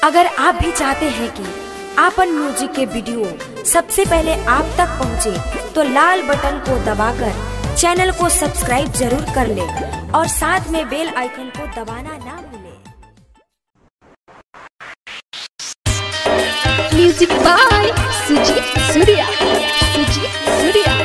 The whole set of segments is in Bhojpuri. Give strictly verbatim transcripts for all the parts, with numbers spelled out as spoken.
अगर आप भी चाहते हैं कि आपन म्यूजिक के वीडियो सबसे पहले आप तक पहुंचे, तो लाल बटन को दबाकर चैनल को सब्सक्राइब जरूर कर ले और साथ में बेल आइकन को दबाना ना भूलें। Music by Sujeet Surya. सुजीत सूर्या।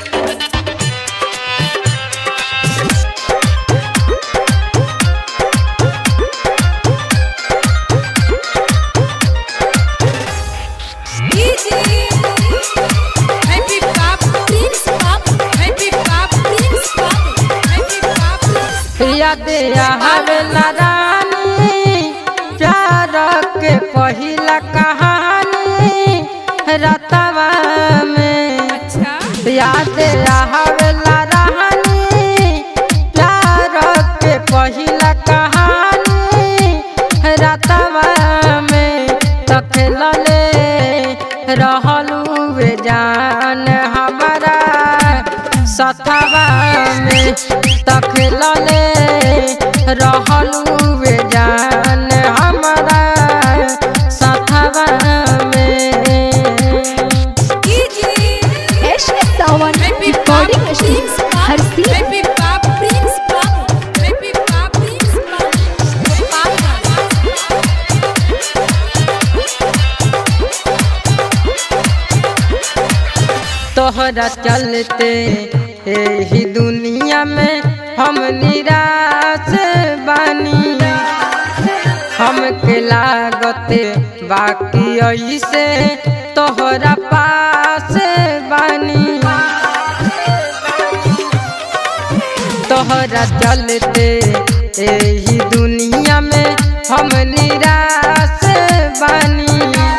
याद आवेला रानी प्यार के पहिला कहानी रातवा में। याद आवेला रानी प्यार के पहिला कहानी रातवा में। तखलले रहलू वे जान हमारा सथवा में। तखलले रहलू वे जान हमारा सथवा में। रिकॉर्डिंग स्टूडियो हर सी। तोहरा चलते यही दुनिया में हम निराश बानी। हमके लागते बाकी ऐसे तोहरा पास बानी। तोहरा चलते यही दुनिया में हम निराश बानी।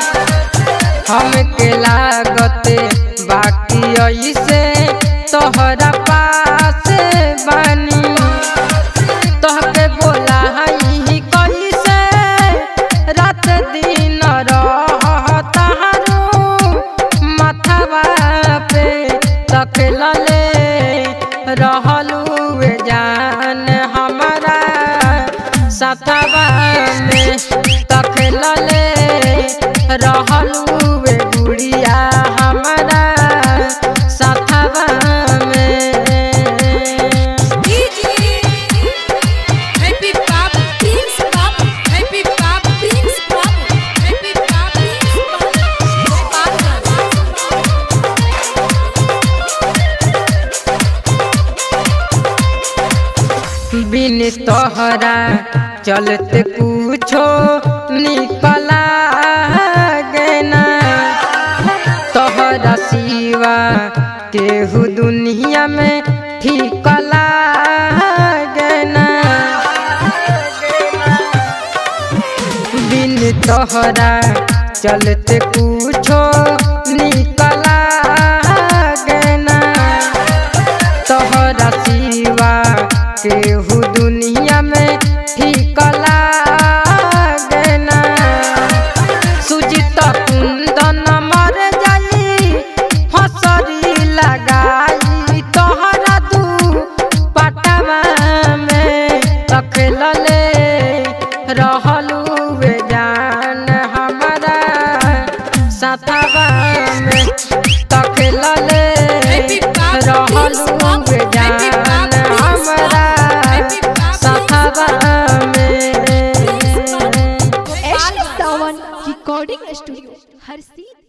हमके लागते बाकी ऐसे तोहरा पास बानी। तोहके बोला ही कैसे रात दिन रहतारू मथवा पे। तखलले रहलू वे जान हमारा सथवा में। तखलले रहलू वे गुड़िया हमारा सथवा में। बिन तोहरा चलते कुछो निकला गना। तोहरा सिवा केहू दुनिया में ठिकला गना। बिन तोहरा चलते कुछो निकला गना। तोहरा सिवा केहू दुनिया में ठिकला गना। सुजित कुंदन मर जाई फसरी लगाई तोहरा दू पटवा में। तखलले रहलू वे जान हमारा सथवा में। तखलले रहलू वे जान हमारा सथवा में। रिकॉर्डिंग स्टूडियो हर सी।